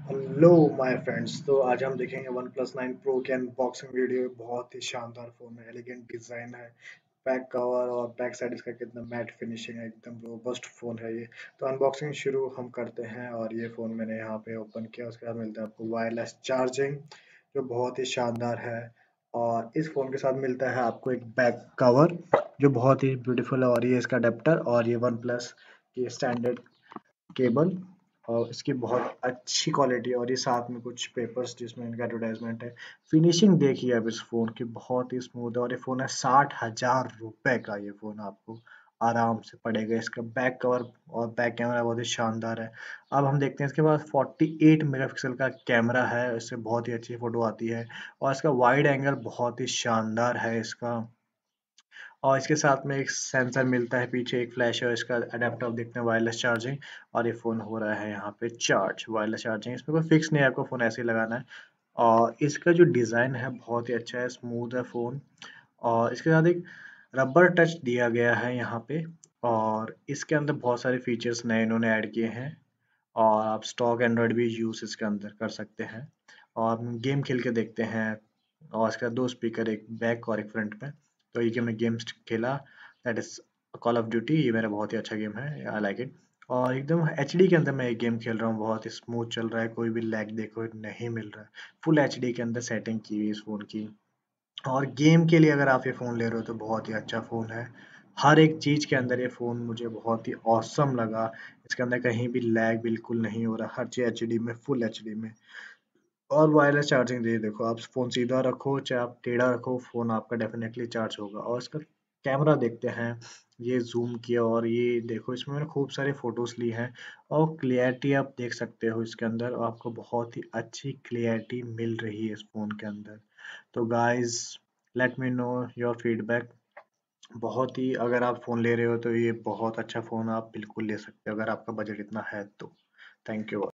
Hello my friends. तो आज हम देखेंगे वन प्लस 9 प्रो की अनबॉक्सिंग वीडियो। बहुत ही शानदार फ़ोन है, एलिगेंट डिज़ाइन है। बैक कवर और बैक साइड इसका कितना मैट फिनिशिंग है, एकदम रोबस्ट फ़ोन है ये। तो अनबॉक्सिंग शुरू हम करते हैं। और ये फ़ोन मैंने यहाँ पे ओपन किया, उसके बाद मिलता है आपको वायरलेस चार्जिंग जो बहुत ही शानदार है। और इस फ़ोन के साथ मिलता है आपको एक बैक कवर जो बहुत ही ब्यूटीफुल है। और ये इसका अडेप्टर और ये वन प्लस की स्टैंडर्ड केबल और इसकी बहुत अच्छी क्वालिटी है। और ये साथ में कुछ पेपर्स जिसमें इनका एडवर्टाइजमेंट है। फिनिशिंग देखिए अब इस फ़ोन की, बहुत ही स्मूथ है। और ये फ़ोन है 60,000 रुपए का। ये फ़ोन आपको आराम से पड़ेगा। इसका बैक कवर और बैक कैमरा बहुत ही शानदार है। अब हम देखते हैं इसके पास 48 मेगापिक्सल का कैमरा है, इससे बहुत ही अच्छी फ़ोटो आती है। और इसका वाइड एंगल बहुत ही शानदार है इसका। और इसके साथ में एक सेंसर मिलता है, पीछे एक फ्लैश है, इसका अडेप्टर आप देखते हैं वायरलेस चार्जिंग। और ये फ़ोन हो रहा है यहाँ पे चार्ज, वायरलेस चार्जिंग। इसमें कोई फिक्स नहीं है, आपको फ़ोन ऐसे ही लगाना है। और इसका जो डिज़ाइन है बहुत ही अच्छा है, स्मूथ है फ़ोन। और इसके साथ एक रबर टच दिया गया है यहाँ पे। और इसके अंदर बहुत सारे फीचर्स नए इन्होंने ऐड किए हैं। और आप स्टॉक एंड्रॉयड भी यूज़ इसके अंदर कर सकते हैं। और हम गेम खेल के देखते हैं। और इसका 2 स्पीकर, एक बैक और एक फ्रंट में। तो ये मैं गेम्स खेला, that is call of duty. ये मेरा बहुत ही अच्छा गेम है, आई लाइक इट। और एकदम एचडी के अंदर मैं ये गेम खेल रहा हूँ, बहुत ही स्मूथ चल रहा है, कोई भी लैग देखो नहीं मिल रहा है। फुल एचडी के अंदर सेटिंग की हुई है इस फ़ोन की। और गेम के लिए अगर आप ये फ़ोन ले रहे हो तो बहुत ही अच्छा फ़ोन है। हर एक चीज़ के अंदर ये फ़ोन मुझे बहुत ही ऑसम लगा। इसके अंदर कहीं भी लैग बिल्कुल नहीं हो रहा, हर चीज़ एचडी में, फुल एचडी में। और वायरलेस चार्जिंग दे देखो, आप फ़ोन सीधा रखो चाहे आप टेढ़ा रखो, फ़ोन आपका डेफिनेटली चार्ज होगा। और इसका कैमरा देखते हैं, ये ज़ूम किया और ये देखो, इसमें मैंने खूब सारी फ़ोटोज़ ली हैं। और क्लियरिटी आप देख सकते हो इसके अंदर, और आपको बहुत ही अच्छी क्लियरिटी मिल रही है इस फ़ोन के अंदर। तो guys, let me know your feedback. बहुत ही, अगर आप फ़ोन ले रहे हो तो ये बहुत अच्छा फ़ोन आप बिल्कुल ले सकते हो, अगर आपका बजट इतना है तो। Thank you.